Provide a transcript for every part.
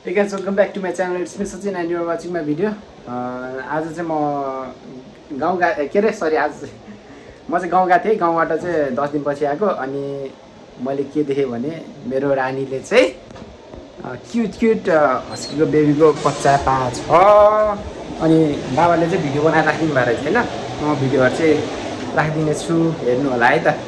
Hey guys, welcome back to my channel. It's me Sachin and you are watching my video. आज चाहिँ म गाउँ के रे सरी आज म चाहिँ गाउँ गएको थिएँ। गाउँबाट चाहिँ 10 दिनपछि आएको अनि मैले के देखेँ भने मेरो रानीले चाहिँ क्युट हस्कीको बेबीको बच्चा पाछ अनि बाबाले चाहिँ भिडियो बनाएर राखिदिनु भएको रहेछ हैन। म भिडियोहरु चाहिँ राखिदिने छु, हेर्नु होला है त।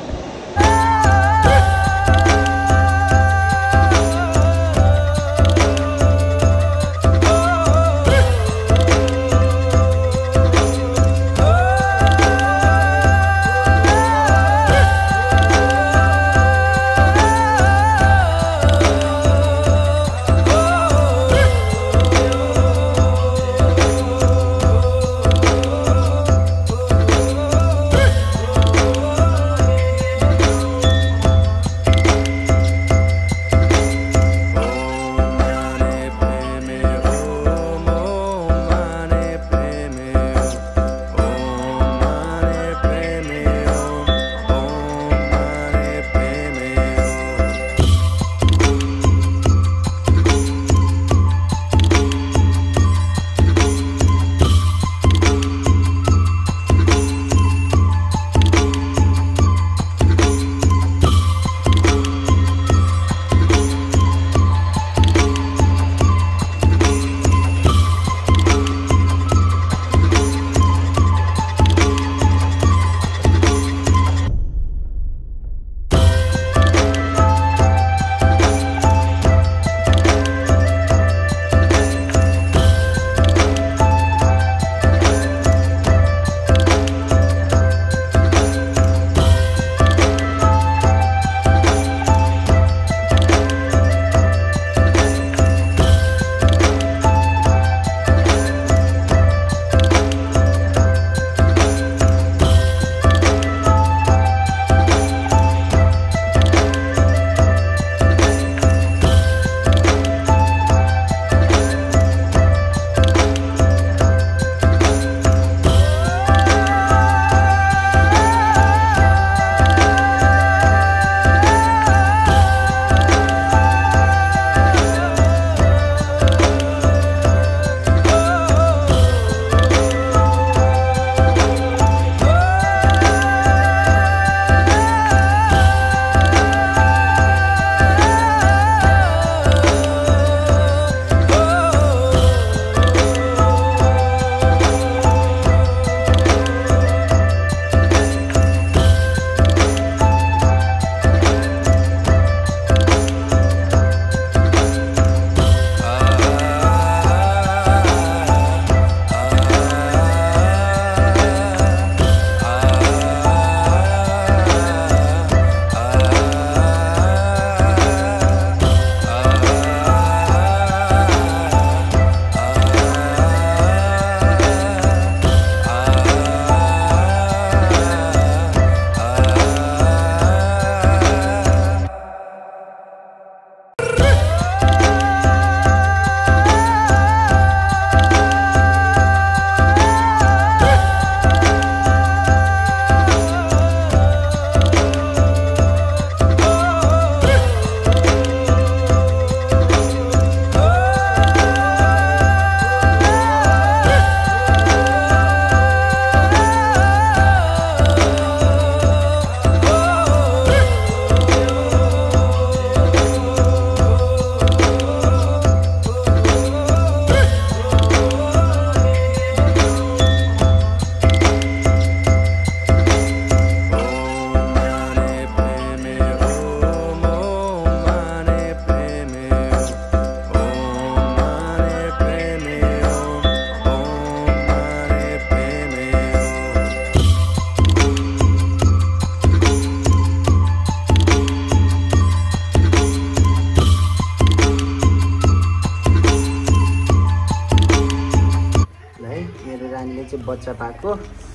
बच्चा पाएको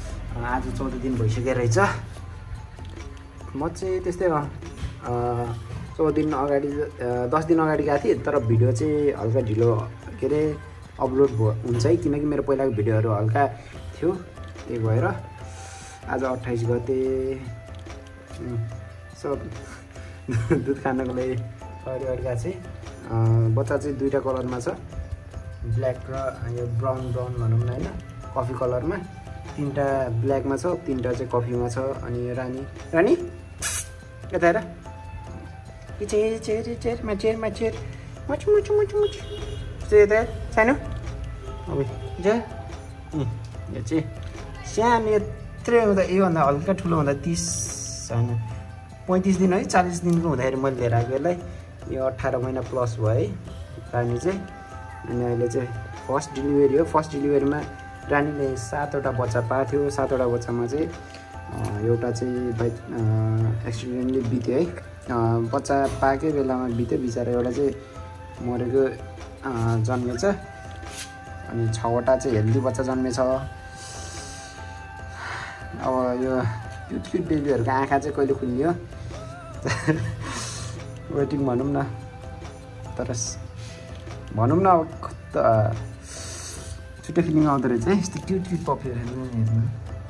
आज 14 दिन भइसक्यो रहेछ। म चाहिँ त्यस्तै 14 दिन अगाडि 10 दिन अगाडि गएको थिएँ, तर भिडियो चाहिँ हल्का ढिलो के अरे अपलोड हुन्छ है, किनकि मेरो पहिलाको भिडियोहरू हल्का थियो, त्यही भएर आज 28 गते सब दुध खानको लागि परिवार गएको चाहिँ बच्चा चाहिँ दुईटा कलरमा छ, ब्ल्याक र यो ब्राउन भनौँ न हैन, कफी कलरमा। तीनटा ब्ल्याकमा छ, तीनटा चाहिँ कफीमा छ। अनि रानी यता हेर, चेरमा यता सानो अब यो चाहिँ सानो यत्रै हुँदा, योभन्दा हल्का ठुलो हुँदा 30 होइन 35 दिन है 40 दिनको हुँदाखेरि मैले लिएर आएको यसलाई। यो 18 महिना प्लस भयो है रानी चाहिँ। अनि अहिले चाहिँ फर्स्ट डेलिभरी हो। फर्स्ट डेलिभरीमा रानीले 7वटा बच्चा पाएको थियो। 7वटा बच्चामा चाहिँ एउटा चाहिँ एक्सिडेन्टली बित्यो है, बच्चा पाएकै बेलामा बित्यो बिचरा। एउटा चाहिँ मरेको जन्मेछ। अनि 6वटा चाहिँ हेल्दी बच्चा जन्मेछ। अब यो क्युट बेबीहरूको आँखा चाहिँ कहिले खुल्ने हो वेटिङ भनौँ न। तर भनौँ न अब कता छुट्टै फिलिङ आउँदो रहेछ है यस्तो क्युट पपीहरू हेर्नु।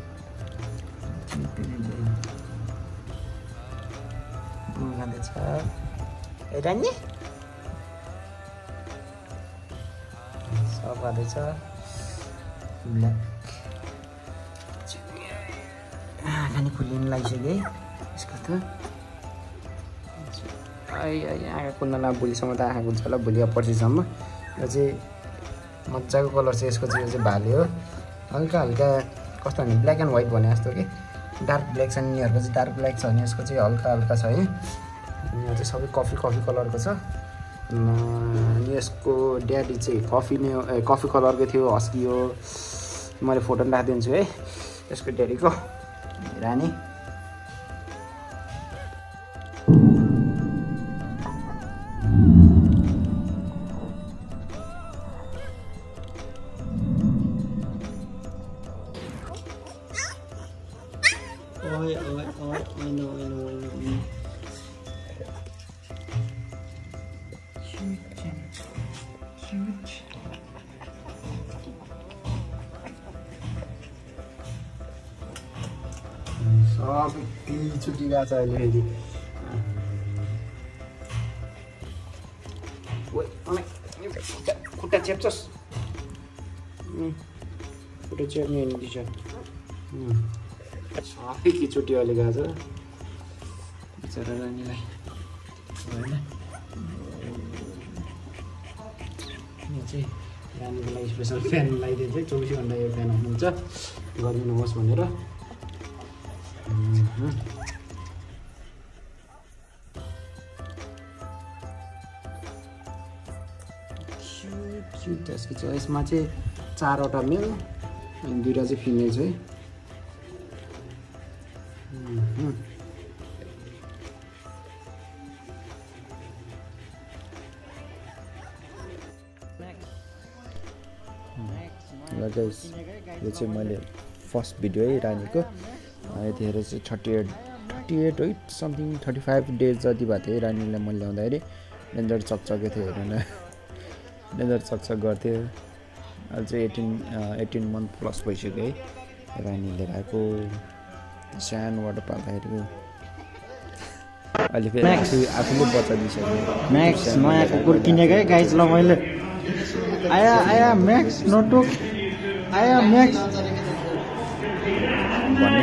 खाँदैछ ए रानी, सब खाँदैछ। ब्ल्याक खाने खुल्लिनु लागिसक्यो है यसको त। आँखा खुल्न ला, भोलिसम्म त आँखा खुल्छ होला, भोलि पर्सिसम्म। यो चाहिँ मजाको कलर छ यसको चाहिँ। यो चाहिँ भाले हो, हल्का कस्तो भने ब्ल्याक एन्ड व्हाइट भने जस्तो कि डार्क ब्ल्याक छ। यिनीहरूको चाहिँ डार्क ब्ल्याक छ भने यसको चाहिँ हल्का छ है। यहाँ चाहिँ सबै कफी कलरको छ। अनि यसको ड्याडी चाहिँ कफी कलरको थियो, हस्की हो। मैले फोटो पनि राखिदिन्छु है यसको ड्याडीको, रानी। सबै छुट्टी गएको छ अहिले फेरि। खुट्टा चेप्छस्, खुट्टा चेप्ने होइन टिचर। सबै के छुट्टी अहिले गएको छ बिचरा रानीलाई होइन। यो चाहिँ रानीको लागि स्पेसल फ्यान लगाइदिन्छ है, 24 घन्टा यो फ्यान हुनुहुन्छ गरिदिनुहोस् भनेर। क्युट त्यसको चाहिँ। यसमा चाहिँ 4वटा मेल अनि 2टा चाहिँ फिमेल छ है। ल गाइस, यो चाहिँ मैले फर्स्ट भिडियो है रानीको। यतिखेर चाहिँ 38 है समथिङ 35 डेज जति भएको थियो रानीलाई मैले ल्याउँदाखेरि। डेन्जर चकचके थियो हेर्नु न, डेन्जर चकचक गर्थ्यो। अहिले चाहिँ 18 मन्थ प्लस भइसक्यो है रानी लिएर आएको। सानोबाट पाल्दाखेरि अहिले फेरि आफूले बच्चा दिइसक्यो। म्याक्स नयाँ कुकुर किनेको है गाइज। ल मैले आया म्याक्स नोटुक आया म्याक्स भन्ने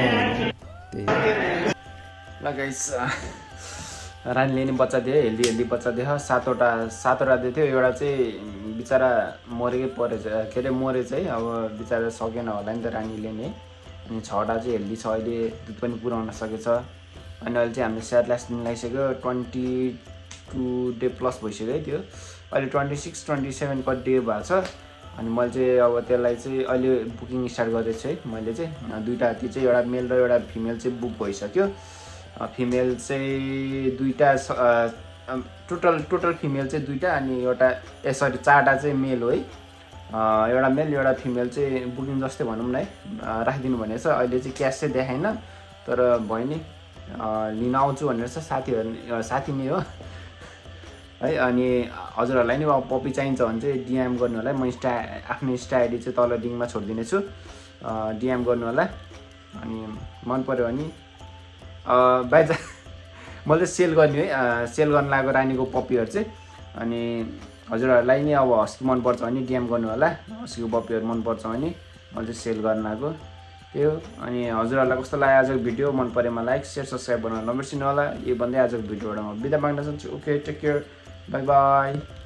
ल गाइस, रानीले नि बच्चा दियो, हेल्दी बच्चा दियो। 7वटा दिएको थियो। एउटा चाहिँ बिचरा मरेकै परेछ, के अरे मरेछ है। अब बिचरा सकेन होला नि त रानीले नि। अनि 6वटा चाहिँ हेल्दी छ, अहिले दुध पनि पुऱ्याउन सकेछ। अनि अहिले चाहिँ हामीले स्याडलास दिन लगाइसक्यो। 22 डे प्लस भइसक्यो है त्यो। अहिले 26-27 पर डे भएको छ। अनि मैले चाहिँ अब त्यसलाई चाहिँ अहिले बुकिङ स्टार्ट गर्दैछु है। मैले चाहिँ 2टा, त्यो चाहिँ एउटा मेल र एउटा फिमेल चाहिँ बुक भइसक्यो। फिमेल चाहिँ 2टा, टोटल फिमेल चाहिँ 2टा अनि एउटा 4टा चाहिँ मेल हो है। एउटा मेल एउटा फिमेल चाहिँ बुकिङ जस्तै भनौँ न है राखिदिनु भनेको छ। अहिले चाहिँ क्यास चाहिँ देखाइन, तर भयो नि लिन आउँछु भनेर छ। साथी नै हो है। अनि हजुरहरूलाई नि अब पपी चाहिन्छ भने चाहिँ डिएम गर्नु होला। म आफ्नो इन्स्टा आइडी चाहिँ तल लिङ्कमा छोडिदिने छु, डिएम गर्नु होला। अनि मन पऱ्यो भने मैले चाहिँ सेल गर्ने है। सेल गर्न लागेको रानीको पपीहरू चाहिँ अनि हजुरहरूलाई नि अब हस्की मनपर्छ भने DM गर्नु होला हस्कीको पप्पीहरू मनपर्छ भने मैले चाहिँ सेल गर्न आएको त्यो अनि हजुरहरूलाई कस्तो लाग्यो आजको भिडियो मन परेमा लाइक शेयर सब्स्क्राइब गर्न नबिर्सिनु होला यो भन्दै आजको भिडियोबाट म बिदा माग्न चाहन्छु okay take care bye by